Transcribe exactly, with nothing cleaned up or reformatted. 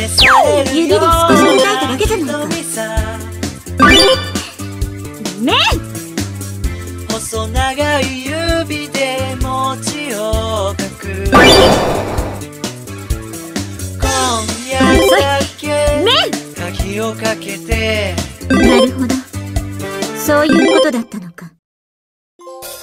指で少し叩いただけじゃないか。めん細長い指で餅をかく。今夜だけ鍵をかけて。 なるほど、そういうことだったのか。